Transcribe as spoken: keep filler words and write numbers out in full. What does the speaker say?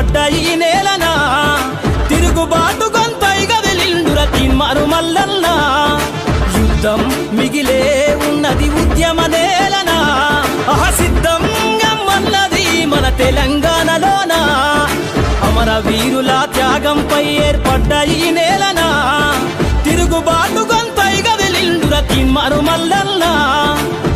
ఏర్పడ్డ ఈ నేలనా తిరుగుబాటు గొంతైగా వెలిండుర తీన్మారు మల్లన్న యుద్ధం మిగిలే ఉన్నది ఉద్యమ నేలనా అహ సిద్ధంగా మన్నది మన తెలంగాణలోనా అమర వీరుల త్యాగంపై ఏర్పడ్డ ఈ నేలనా తిరుగుబాటు గొంతైగా వెలిండుర తీన్మారు మల్లన్న